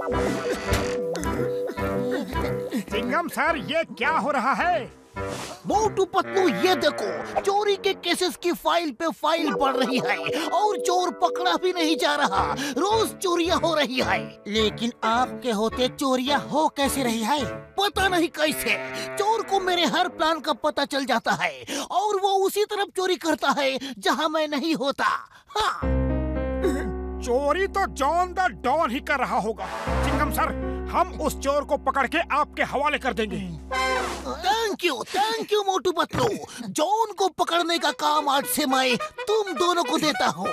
Chingam sir, ये क्या हो रहा है? मोटू पतलू, ये देखो, चोरी के केसेस की फाइल पे फाइल बढ़ रही है और चोर पकड़ा भी नहीं जा रहा। रोज चोरियां हो रही है। लेकिन आपके होते चोरियां हो कैसे रही है? पता नहीं कैसे चोर को मेरे हर प्लान का पता चल जाता है और वो उसी तरफ चोरी करता है जहां मैं नहीं होता। हाँ। चोरी तो जॉन द डॉन ही कर रहा होगा। चिंगम सर, हम उस चोर को पकड़ के आपके हवाले कर देंगे। Thank you Motu Patlu. John को पकड़ने का काम आज से मैं तुम दोनों को देता हूँ।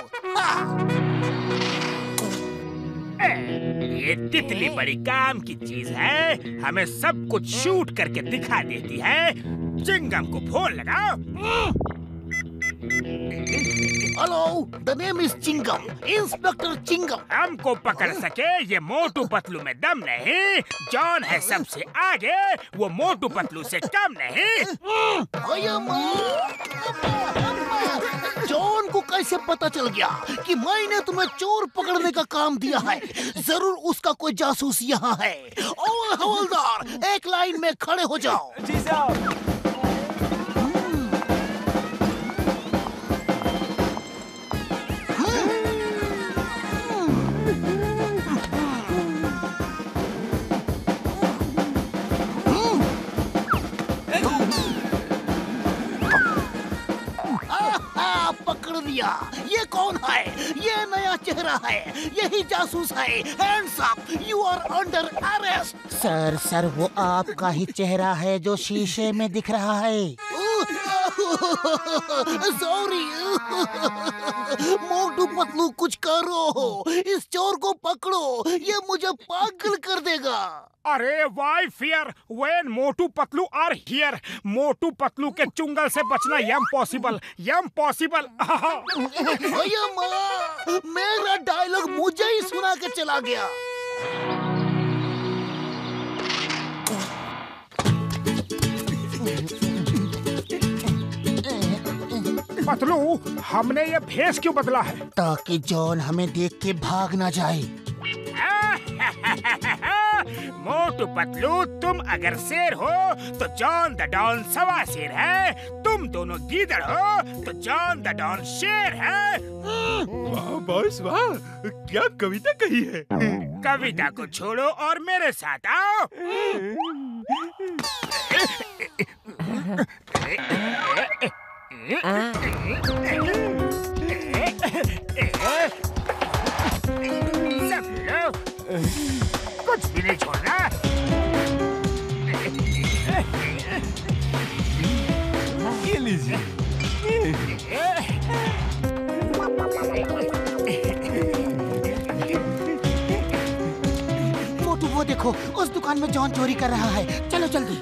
ये तितली बड़ी काम की चीज है, हमें सब कुछ शूट करके दिखा देती है। चिंगम को फोन लगाओ। Hello, the name is Chingum, inspector Chingum. हमको पकड़ सके ये मोटू पतलू में दम नहीं। जॉन है सबसे आगे, वो मोटू पतलू से कम नहीं। जॉन को कैसे पता चल गया कि मैंने तुम्हें चोर पकड़ने का काम दिया है? जरूर उसका कोई जासूस यहाँ है। और हवलदार, एक लाइन में खड़े हो जाओ। जी साहब। ये कौन है? ये नया चेहरा है, यही जासूस है। Hands up, you are under arrest. Sir वो आपका ही चेहरा है जो शीशे में दिख रहा है। सॉरी। मोटू पतलू, कुछ करो, इस चोर को पकड़ो, ये मुझे पागल कर देगा। अरे why fear when Motu Patlu are here. Motu Patlu के चुंगल से बचना इम्पॉसिबल। मेरा डायलॉग मुझे ही सुना के चला गया। पतलू, हमने ये भेष क्यों बदला है? ताकि जॉन हमें देख के भाग ना जाए। मोटू पतलू, तुम अगर शेर हो तो जॉन द डॉन सवा शेर है। तुम दोनों गीदड़ हो तो जॉन द डॉन शेर है। वाह बॉस वाह, क्या कविता कही है। कविता को छोड़ो और मेरे साथ आओ। सब लोग कुछ भी नहीं छोड़ना। ये लीजिए। मोटू, वो देखो, उस दुकान में जॉन चोरी कर रहा है। चलो जल्दी।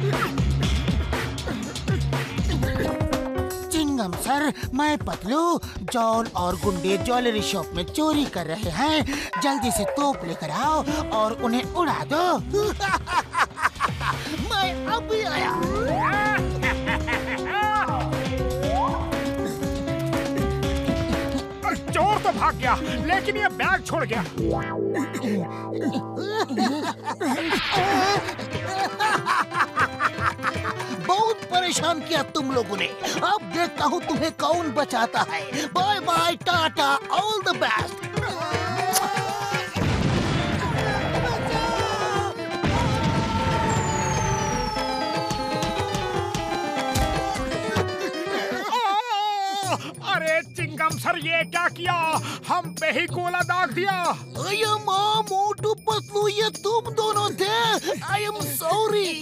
चिंगम सर, मैं पतलू, जॉन और गुंडे ज्वेलरी शॉप में चोरी कर रहे हैं। जल्दी से तोप लेकर आओ और उन्हें उड़ा दो। मैं अभी आया। चोर तो भाग गया, लेकिन ये बैग छोड़ गया। बहुत परेशान किया तुम लोगों ने। अब देखता हूँ तुम्हें कौन बचाता है। Bye bye, tata, all the best. अरे चिंगम सर, ये क्या किया? हम पे ही गोला दाग दिया। अरे माँ, मोटू पतलू, ये तुम दोनों थे। I am sorry.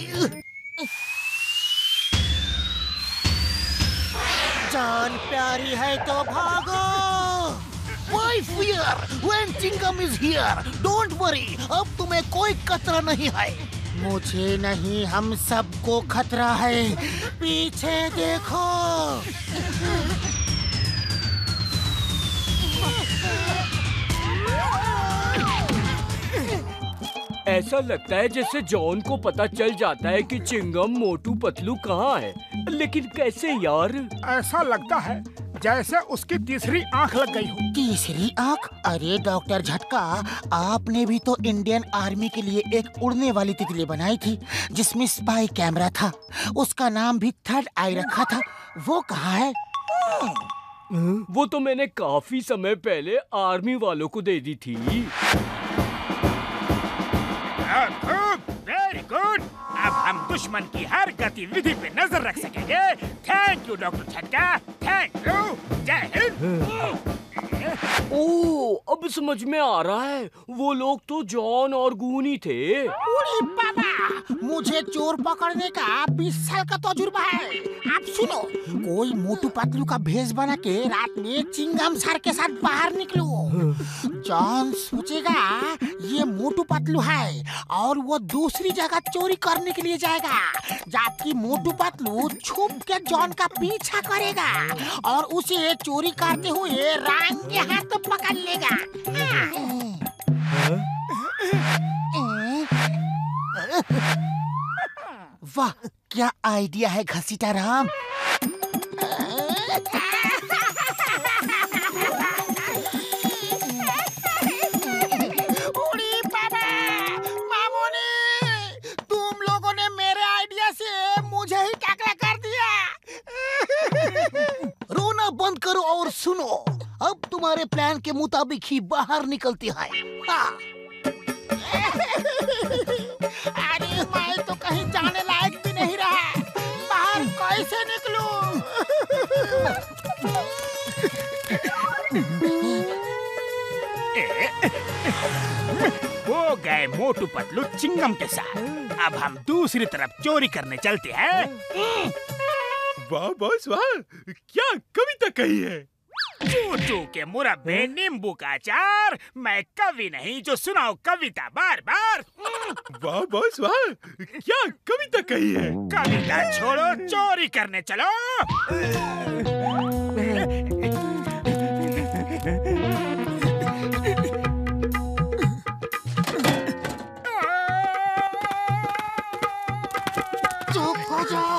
जान प्यारी है तो भागो। Why fear when Chingam is here? Don't worry, अब तुम्हें कोई खतरा नहीं है। मुझे नहीं, हम सबको खतरा है। पीछे देखो। ऐसा लगता है जैसे जॉन को पता चल जाता है कि चिंगम मोटू पतलू कहाँ है, लेकिन कैसे यार? ऐसा लगता है जैसे उसकी तीसरी आंख लग गई हो। तीसरी आंख? अरे डॉक्टर झटका, आपने भी तो इंडियन आर्मी के लिए एक उड़ने वाली तितली बनाई थी जिसमें स्पाई कैमरा था। उसका नाम भी थर्ड आई रखा था। वो कहाँ है? वो तो मैंने काफी समय पहले आर्मी वालों को दे दी थी। Very good. अब हम दुश्मन की हर गतिविधि पे नजर रख सकेंगे। Thank you doctor Jhatka, thank you. जय हिंद। ओह, अब समझ में आ रहा है, वो लोग तो जॉन और गूनी थे। अरे बाबा, मुझे चोर पकड़ने का 20 साल का तजुर्बा है। आप सुनो, कोई मोटू पतलू का भेष बना के रात में चिंगम सर के साथ बाहर निकलो। जॉन सोचेगा ये मोटू पतलू है और वो दूसरी जगह चोरी करने के लिए जाएगा, जबकि मोटू पतलू छुप के जॉन का पीछा करेगा और उसे चोरी करते हुए रंगे हाथ पकड़ लेगा। वाह, क्या आइडिया है घसीटा राम। उड़ी बाबा, मामूनी, तुम लोगों ने मेरे आइडिया से मुझे ही टकरा कर दिया। रोना बंद करो और सुनो, अब तुम्हारे प्लान के मुताबिक ही बाहर निकलते हैं। हाँ। अरे मैं तो कहीं जाने लायक भी नहीं रहा, बाहर कैसे निकलूं? वो गए मोटू पतलू चिंगम के साथ। अब हम दूसरी तरफ चोरी करने चलते हैं। वाह बॉस वाह, क्या कविता कही है। चूचू के मुरब्बे नींबू का अचार, मैं कवि नहीं जो सुनाऊं कविता बार बार। वाह बॉस वाह, क्या कविता कही है। कविता छोड़ो, चोरी करने चलो। चुप हो जाओ।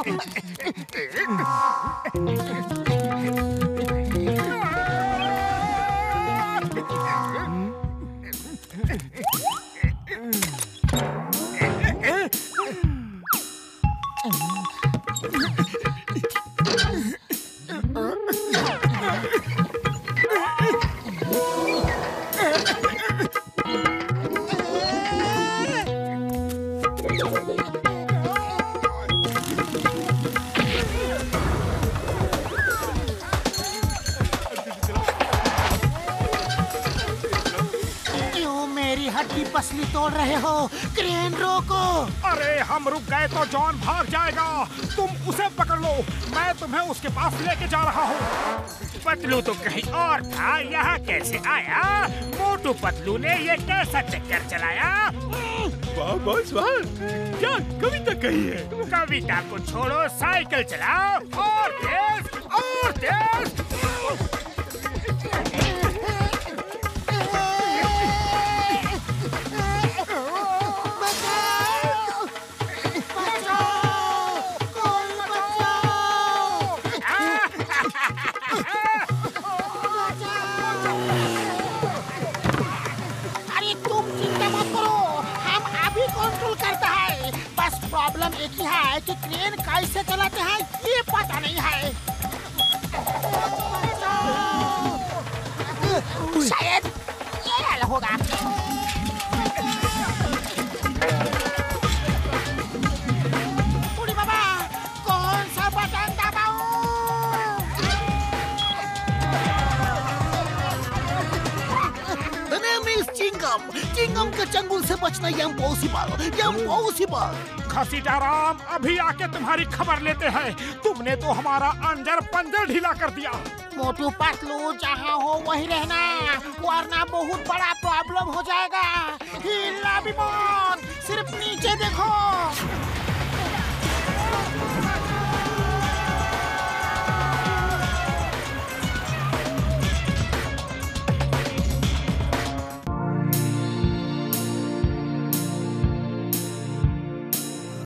हड्डी पसली तोड़ रहे हो, क्रेन रोको। अरे हम रुक गए तो जॉन भाग जाएगा, तुम उसे पकड़ लो, मैं तुम्हें उसके पास लेके जा रहा हूँ। पतलू तो कहीं और था, यहाँ कैसे आया? मोटू पतलू ने ये कैसा चक्कर चलाया? वाह बॉस वाह, क्या कविता कही है। कविता को छोड़ो, साइकिल चलाओ, और तेज और तेज। प्रॉब्लम एक ही है कि क्रेन कैसे चलाते हैं ये पता नहीं है। शायद ये हल होगा। उड़ी बाबा, कौन सा बटन दबाऊं? चिंगम, चिंगम के चंगुल से बचना इम्पॉसिबल। घसीटाराम, अभी आके तुम्हारी खबर लेते हैं। तुमने तो हमारा अंजर पंजर ढीला कर दिया। मोटू पतलू, जहाँ हो वहीं रहना, वरना बहुत बड़ा प्रॉब्लम हो जाएगा। हिलना भी मत, सिर्फ नीचे देखो।